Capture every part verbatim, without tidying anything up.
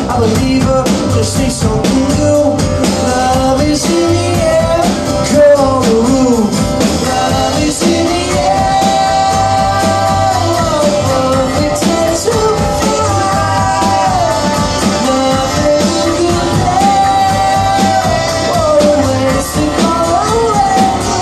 I believe her, just need something new. Love is in the air, come on the roof. Love is in the air, perfect time to fly. Nothing you compare, always to go away.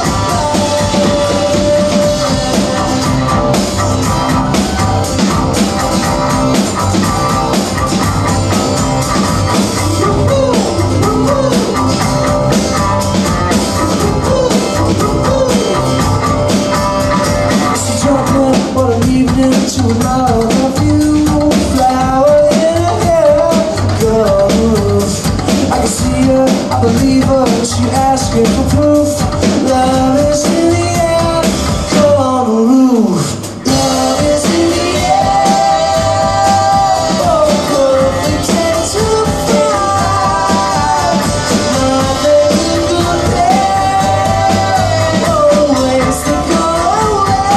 What an evening to love you, flower in her hair, girl. I can see her, I believe her, she asking for proof. Love is in the air, come on the roof. Love is in the air, oh, perfect time to fly. Nothing you compare, always to go away.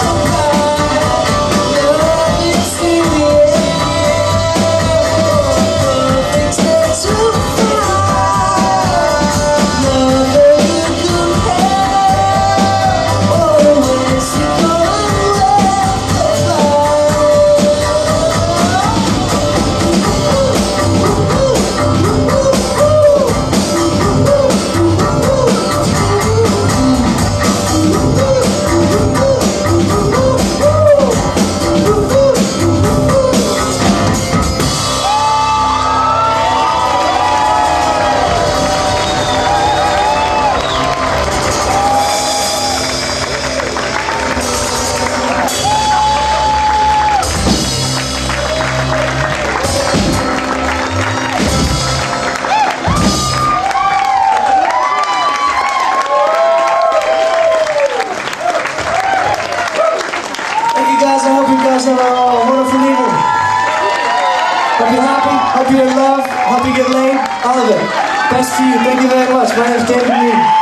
Guys, I hope you guys have a wonderful evening. Hope you're happy, hope you're in love, hope you get laid, all of it. Best to you. Thank you very much. My name is David Green.